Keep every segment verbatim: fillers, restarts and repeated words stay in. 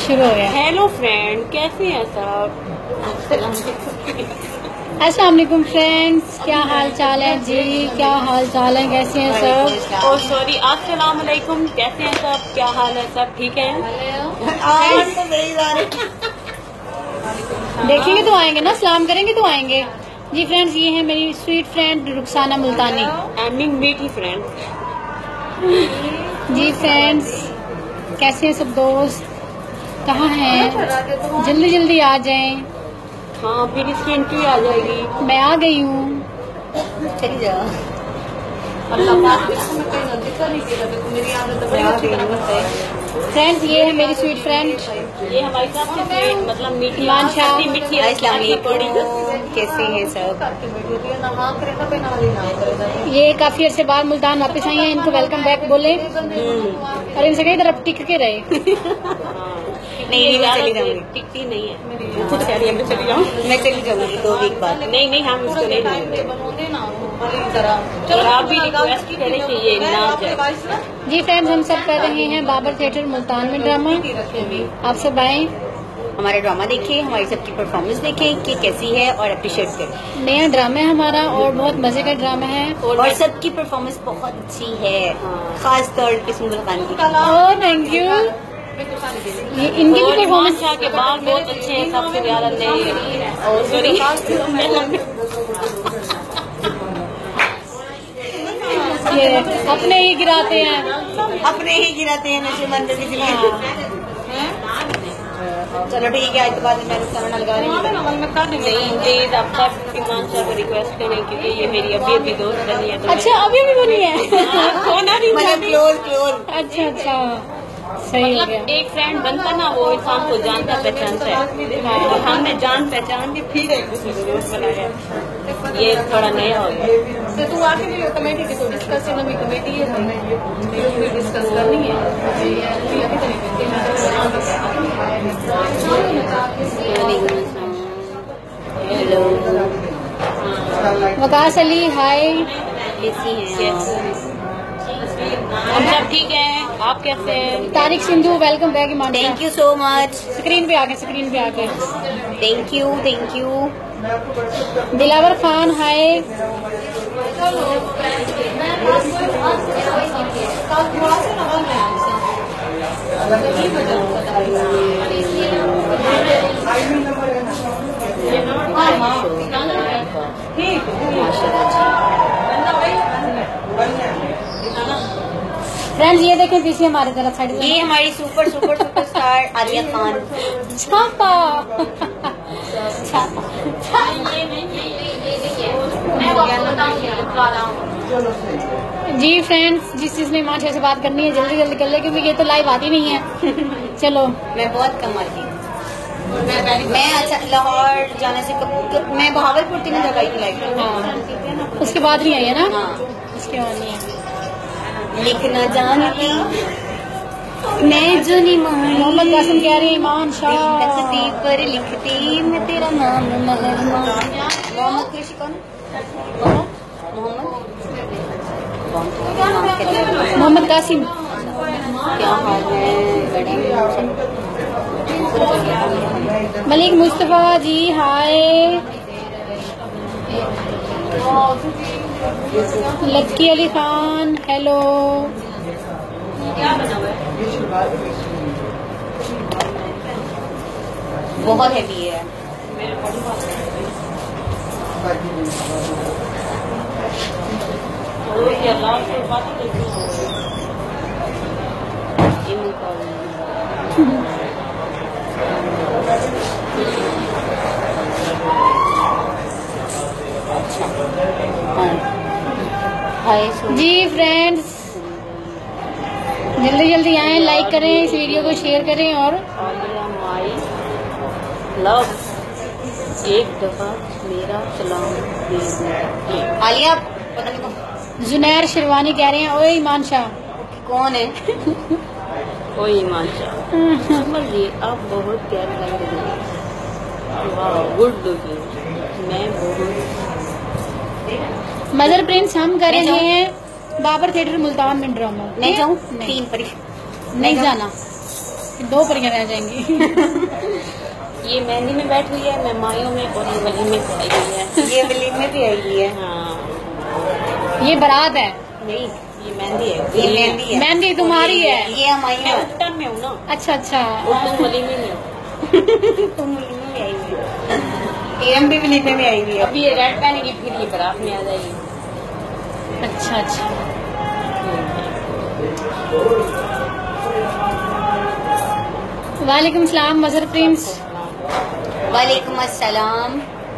शुरू हो गया। हेलो फ्रेंड, कैसे हैं सब? अस्सलाम वालेकुम फ्रेंड्स, क्या हाल चाल है जी? क्या हाल चाल है, कैसे हैं सब? ओ सॉरी, अस्सलाम वालेकुम, कैसे हैं सब? क्या हाल है सब? ठीक है। देखेंगे तो आएंगे ना, सलाम करेंगे तो आएंगे जी। फ्रेंड्स, ये है मेरी sweet friend Rukhsana Multani, ending मीठी फ्रेंड जी। फ्रेंड्स, कैसे हैं सब दोस्त? कहाँ हैं? जल्दी जल्दी आ जाएं। हाँ, फिर इसकी एंट्री आ जाएगी। मैं आ गई हूँ। चली जा। फ्रेंड्स, ये है मेरी स्वीट फ्रेंड, ये हमारी सबसे स्वीट मतलब मीठी मानशा। मीठी। कैसे हैं सब? ये काफी अर्से बाद मुल्तान वापस आई हैं, इनको वेलकम बैक बोले और इनसे कई तरफ टिक के रहे। नहीं, मैं चली जाऊंगी। टिकती नहीं है, खुद कह रही है मैं चली जाऊँ। मैं चली जाऊंगी दो वीक बाद। नहीं नहीं, हम इसको नहीं जाएंगे। आप भी रिक्वेस्ट करें कि ये ना जाए। जी फ्रेंड्स, हम सब कर रहे हैं बाबर थिएटर मुल्तान में ड्रामा। आप सब आए, हमारा ड्रामा देखें, हमारी सबकी परफॉर्मेंस देखें कि कैसी है और अप्रिशिएट करें। नया ड्रामा है हमारा और बहुत मजे का ड्रामा है और सबकी परफॉर्मेंस बहुत अच्छी है, खास तौर पे सुंदर खान की। Oh thank you. ये इनकी भी परफॉर्मेंस के बाल बहुत अच्छे हैं, सबसे ज्यादा नए। और सॉरी, ये अपने ही गिराते हैं, अपने ही गिराते हैं नशे मंदिर की फिल्म। चलो ठीक है, आज के बाद मैं रुखसाना लगा रही हूँ। नहीं प्लीज, अब तक इमरान शाह को रिक्वेस्ट करें क्योंकि ये मेरी अभी अभी दोस्त बनी है। तो अच्छा अभी भी बनी है? होना नहीं मतलब क्लोज क्लोज। अच्छा अच्छा, सही हो मतलब गया। एक फ्रेंड बनता ना, वो इंसान को जानता पहचानता है। और हमने जान पहचान के फिर एक दूसरे को दोस्त बनाया, ये थोड़ा नया हो गया। तो तू आके भी कमेटी की तो डिस्कस नवी कमेटी है, तो डिस्कस करनी है। Hello Waqas Ali, hi. कैसी हैं आप? हम सब ठीक है, आप कैसे हैं? Tariq Sindhu, welcome back Iman. Thank you so much. Screen पे आके, स्क्रीन पे आके। Thank you thank you. Dilawar Khan, hi. Friends, ये देखें पीछे हमारी तरफ साइड, ये हमारी super super super star Aliya Khan. छापा। जी फ्रेंड्स, जिस चीज में ईमान शाह से बात करनी है जल्दी जल्दी कर ले, क्योंकि ये तो लाइव आती नहीं है। चलो, मैं बहुत कम आती हूँ। मैं अच्छा लाहौर जाने से कब, कब, मैं बहावलपुर तीन जगह आई थी लाइफ। हाँ, उसके बाद नहीं आई है ना? हाँ, उसके बाद नहीं है। लिखना जानती मैं जो नहीं मान। मोहम्मद कासिम कह रही है ईमान शाह लिखती पर लिखती मैं तेरा नाम महर मोहम्मद कृषि कौन? मोहम्मद मोहम्मद कासिम। क्या हाल है? Malik Mustafa ji, hi. Lucky Ali Khan, hello. बहुत हैवी है। जी फ्रेंड्स, जल्दी जल्दी आएं, लाइक करें, इस वीडियो को शेयर करें और लव एक दफा मेरा सलाम दे दो। आलिया पता नहीं कौन? जुनैर शिरवानी कह रहे हैं, ओए ईमान शाह। कौन है? कोई ईमान शाह। समझिए, आप बहुत प्यारे लग रही हैं। वाह, गुड लुकिंग। मैं बहुत मदर प्रिंस हम कर रहे हैं बाबर थिएटर मुल्तान में ड्रामा। नहीं जाऊँ? नहीं, तीन परी नहीं जाना। दो परियां रह जाएंगी। ये मेहंदी में बैठ हुई है, मैं मायों में, और ये वलीमे पे आई हुई है। ये वलीमे पे आई हुई है। हाँ ये बारात है। नहीं, ये मेहंदी है। ये मेहंदी है। मेहंदी तुम्हारी है। ये हमारी मैं है। उपटन में हूँ ना, अच्छा अच्छा। और तुम वलीमे में हो। तुम वलीमे में आई हुई है। एम भी वलीमे में आई हुई है। अभी ये रेड पहनेगी, फिर ये बारात में आ जाएगी। अच्छा अच्छा। वालेकुम सलाम मजहर प्रिंस। वालेकुम अस्सलाम।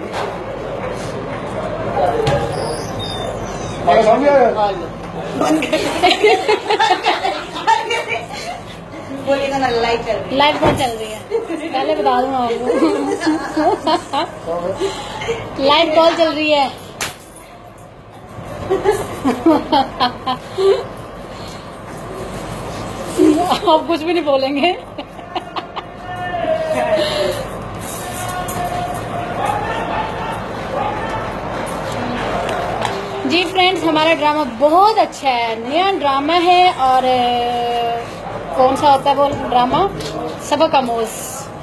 बोलेगा ना, लाइट चल रही है। लाइव कौन चल रही है? पहले बता दूँ आपको। लाइव कॉल चल रही है। आप कुछ भी नहीं बोलेंगे। जी फ्रेंड्स, हमारा ड्रामा बहुत अच्छा है, नया ड्रामा है। और अ, कौन सा होता है वो ड्रामा? सबक आमोज।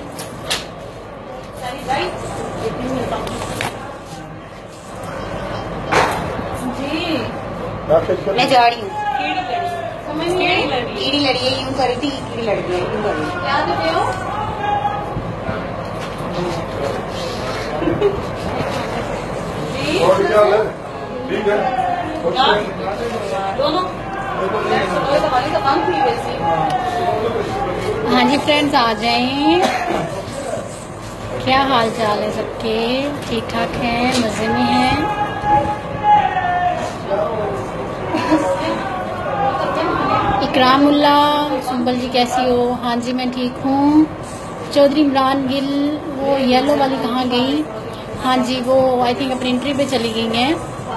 जी मैं जा रही हूँ। समझ नहीं आई। कीड़ी लड़ी है, यूं करी थी, कीड़ी लड़ गई है, यूं करी। याद रखे हो? और क्या है? ठीक है। दोनों हाँ जी फ्रेंड्स, आ जाएं। क्या हाल चाल है सबके? ठीक ठाक हैं, मजे में हैं? इकरामुल्ला सुंबल जी कैसी हो? हाँ जी मैं ठीक हूँ। चौधरी इमरान गिल, वो येलो वाली कहाँ गई? हाँ जी, वो आई थिंक अपनी इंटरव्यू पे चली गई हैं।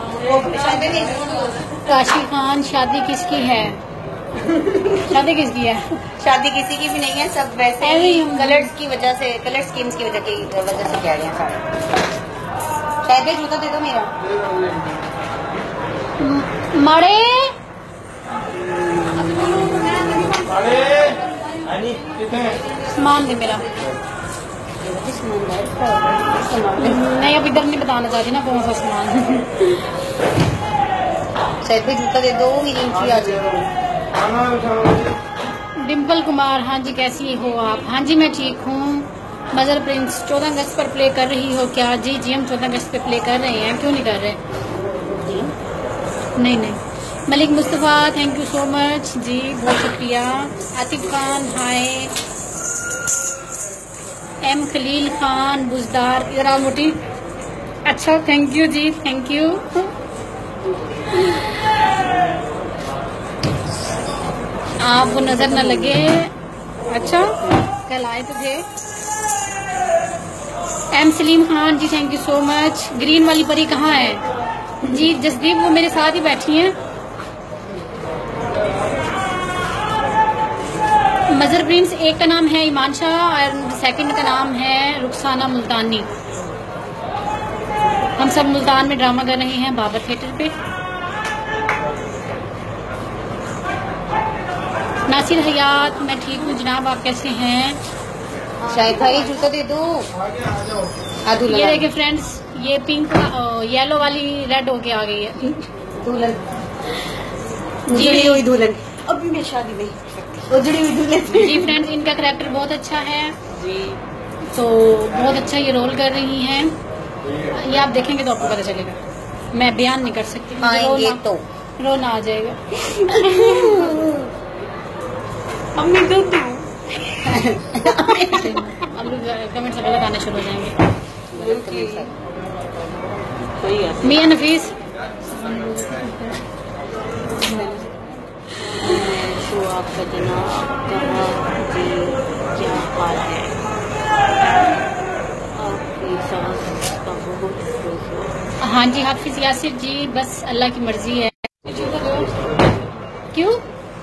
राशिद खान, शादी किसकी है? शादी किसकी है? शादी किसी की भी नहीं है, सब वैसे ऐसे ही ही हम- कलर्स की वजह से, कलर स्कीम्स की वजह की वजह से कह रहे हैं सारे। शायद ये जूता दे दो मेरा। माड़े सामान दे मेरा। नहीं, अब इधर नहीं बताना चाहती ना कौन सा सामान। शायद भी जूता दे दो, मेरी इंची आ जाएगी। डिम्पल कुमार, हाँ जी कैसी हो आप? हाँ जी मैं ठीक हूँ। मजर प्रिंस, चौदह अगस्त पर प्ले कर रही हो क्या? जी जी हम चौदह अगस्त पे प्ले कर रहे हैं, क्यों नहीं कर रहे? नहीं नहीं। Malik Mustafa, thank you so much जी, बहुत शुक्रिया। आतिफ खान हाय। एम खलील खान बुजदार, इधर आओ मोटी। अच्छा थैंक यू जी, थैंक यू। आपको नजर न लगे। अच्छा कल आए तो थे। M Saleem Khan ji, thank you so much. Green वाली परी कहाँ है? जी जसदीप, वो मेरे साथ ही बैठी हैं। मजर प्रिंस, एक का नाम है ईमान शाह और सेकंड का नाम है रुखसाना मुल्तानी। हम सब मुल्तान में ड्रामा कर रहे हैं बाबर थिएटर पे। नासिर हयात, मैं ठीक हूँ जनाब, आप कैसे हैं? शायद भाई जूता दे दो। हाँ दुल्हन, ये देखिए फ्रेंड्स, ये पिंक येलो वाली रेड होके आ गई है। दुल्हन जी उजड़ी हुई दुल्हन। अभी मैं शादी नहीं कर सकती, उजड़ी हुई दुल्हन। जी फ्रेंड्स, इनका करैक्टर बहुत अच्छा है, जी तो बहुत अच्छा ये रोल कर रही हैं। ये आप देखेंगे तो आपको पता चलेगा, मैं बयान नहीं कर सकती। मुझे हाँ ये रोना- तो रोना आ जाएगा। अम्मी दूध अब कमेंट से गलत आने शुरू हो जाएंगे। कोई बात मियां नफीस, तो आपका जनाब कहाँ जी, क्या हाल है? आपकी सास का बहुत खुश हो। हाँ जी हाफिज यासिर जी, बस अल्लाह की मर्जी है। क्यों?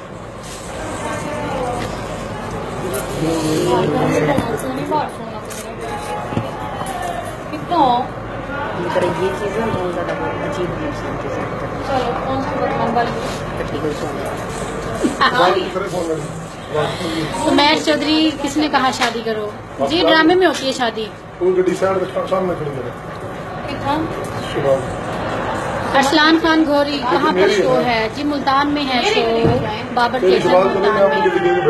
कितना? मतलब ये चीज़ें बहुत ज़्यादा अजीब है उनके साथ। चलो कौन सा वाली? Practical song. Phone Umair Chaudhary, किसने कहा शादी करो? जी ड्रामे में होती है शादी। अरसलान खान घोरी, कहाँ पर शो है? जी मुल्तान में है शो, बाबर थिएटर मुल्तान में।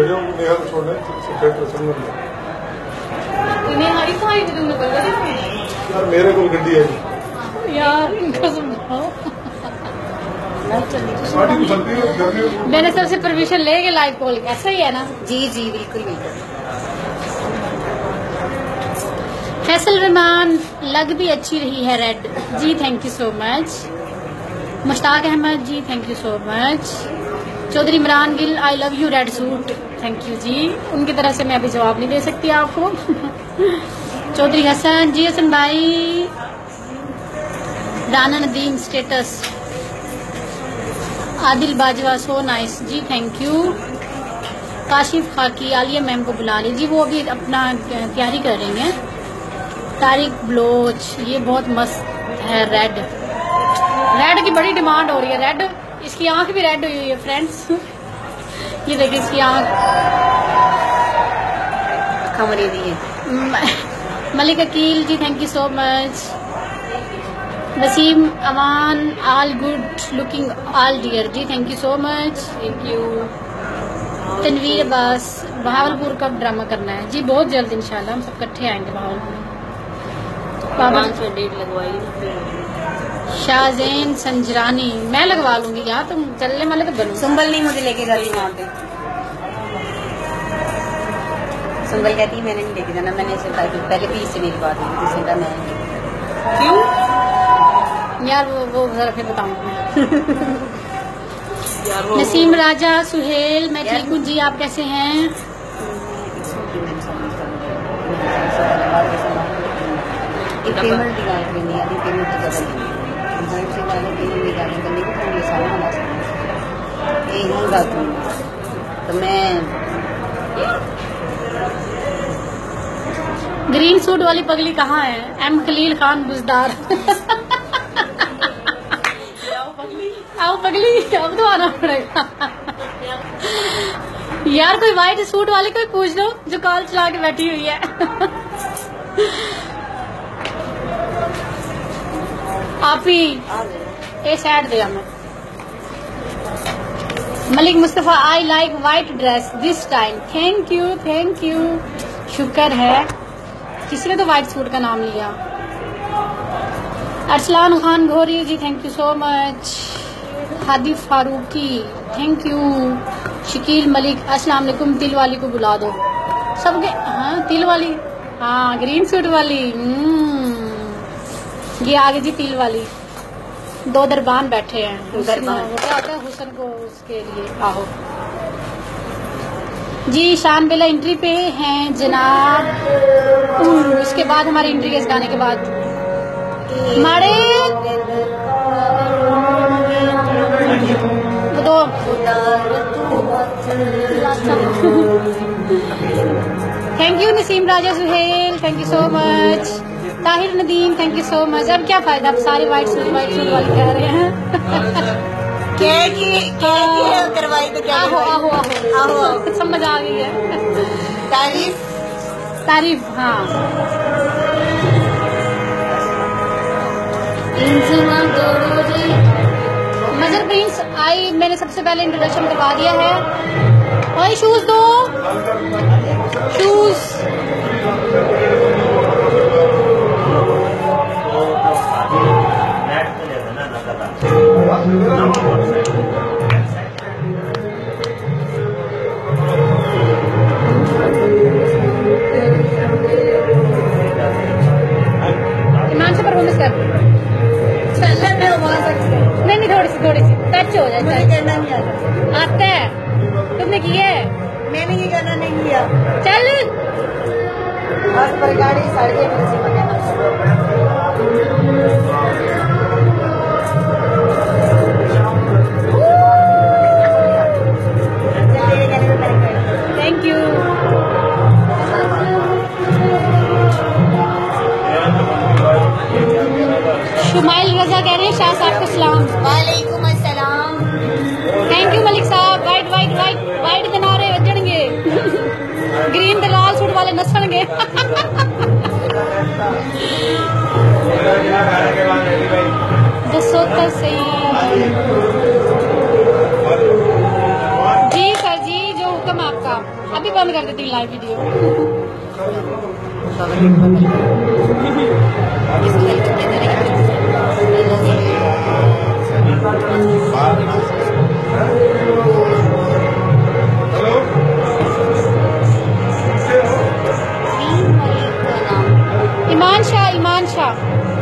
मेरे को गड्डी है यार इनको समझाओ। मैंने सबसे परमिशन लेके लाइव कॉल किया, ऐसा ही है ना? जी जी बिल्कुल बिल्कुल। फैसल रहमान, लग भी अच्छी रही है रेड। जी thank you so much. Mushtaq Ahmed ji thank you so much. Chaudhry Imran Gill, I love you red suit, thank you जी। उनकी तरफ से मैं अभी जवाब नहीं दे सकती आपको। चौधरी हसन जी, हसन भाई। Rana Nadeem status, Adil Bajwa so nice जी thank you. Kashif Khaki, Aliya ma'am को बुला लीजिए, वो अभी अपना तैयारी कर रही हैं। तारिक ब्लोच, ये बहुत मस्त है रेड। रेड की बड़ी डिमांड हो रही है। रेड, इसकी आंख भी रेड हुई हुई है फ्रेंड्स। ये देखिए इसकी आंख खमरी दी है। Malik Aqeel ji thank you so much. Waseem Aman, all good looking all dear जी thank you so much, thank you. Tanveer Abbas, Bahawalpur कब ड्रामा करना है? जी बहुत जल्द इंशाल्लाह, हम सब इकट्ठे आएंगे बहावलपुर। बाबा से डेट लगवाई। शाहजैन संजरानी, मैं लगवा लूंगी यार, तुम चलने वाले तो बनो। संबल नहीं मुझे लेके जाती वहाँ पे। संबल कहती है मैंने नहीं लेके जाना, मैंने इसे पहले भी इससे मेरी बात हुई थी, मैं क्यों यार? वो वो जरा फिर बताऊंगी। नसीम राजा, सुहेल, मैं ठीक हूँ जी, आप कैसे हैं? तो मैं ग्रीन सूट वाली पगली कहाँ है? एम खलील खान बुजदार। आओ पगली, अब तो आना पड़ेगा। यार कोई व्हाइट सूट वाली कोई पूछ लो जो कॉल चला के बैठी हुई है। आप ही ए साइड दे हमें। Malik Mustafa, I like white dress this time, thank you thank you, शुक्र है किसी ने तो व्हाइट सूट का नाम लिया। Arsalan Khan Ghori ji thank you so much. Hadi Farooqui thank you. Shakeel Malik, अस्सलाम वालेकुम, तिल वाली को बुला दो सबके। हाँ तिल वाली, हाँ ग्रीन सूट वाली। ये आगे जी तिल वाली, दो दरबान बैठे हैं। दरबान वो क्या होता है हुसन को, उसके लिए आहो जी। शान बेला एंट्री पे हैं जनाब। इसके बाद हमारी एंट्री के इस गाने के बाद माड़े दो। Thank you Naseem Raja Suhail, thank you so much. Tahir Nadeem thank you so much. अब क्या फायदा, अब सारे व्हाइट सूट व्हाइट सूट वाले कह रहे हैं। क्या की क्या की करवाई तो क्या? आहो आहो आहो आहो समझ आ गई है। तारीफ तारीफ, हाँ। मजर प्रिंस आई, मैंने सबसे पहले इंट्रोडक्शन करवा दिया है। भाई शूज दो, शूज। ईमान से परफॉर्मेंस कर। नहीं नहीं थोड़ी सी थोड़ी सी टच हो जाए। मुझे करना नहीं आता। आता है, तुमने किया है? मैंने ये करना नहीं किया। चल बस पर गाड़ी साइड में थैंक यू। शुमाइल रजा कह रहे हैं शाह साहब को सलाम। वालेकुम अस्सलाम। थैंक यू मलिक साहब। वाइट वाइट वाइट वाइट किनारे बजणगे। के। दसो तो सही जी सर जी, जो हुक्म आपका। अभी बंद कर देती हूँ लाइव वीडियो। ईमान शाह, ईमान शाह।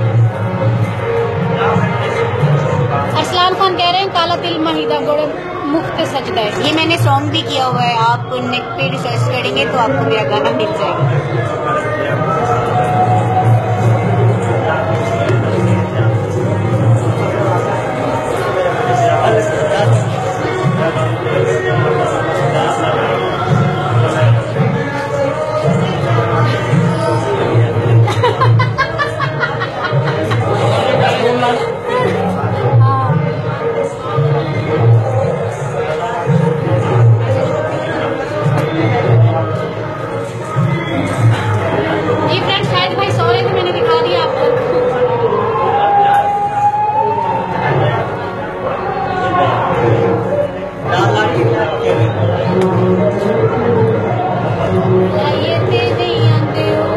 अरसलान खान कह रहे हैं काला तिल महिदा गोड़े मुफ्त सजदा है। ये मैंने सॉन्ग भी किया हुआ है, आप नेट पे रिसर्च करेंगे तो आपको मेरा गाना मिल जाएगा। ये फ्रेंड शायद भाई सो रहे थे, मैंने दिखा दिया आपको। ये ते नहीं आते हो।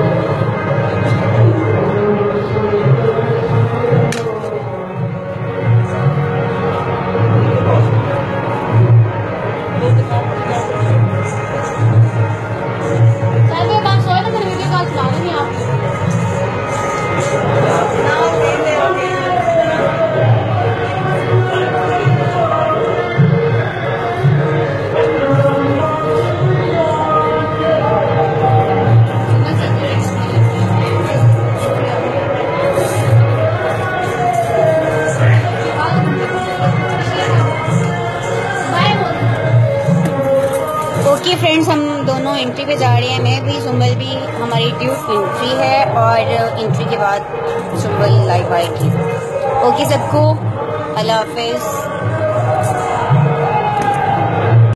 शायद आप सोए ना, मेरे वीडियो कॉल चला रही आप। ओके फ्रेंड्स, हम दोनों एंट्री पे जा रहे हैं। मैं भी, सुंबल भी। हमारी ट्यूब एंट्री है और एंट्री के बाद सुंबल लाइव आएगी। ओके सबको, अल्लाह हाफिज़।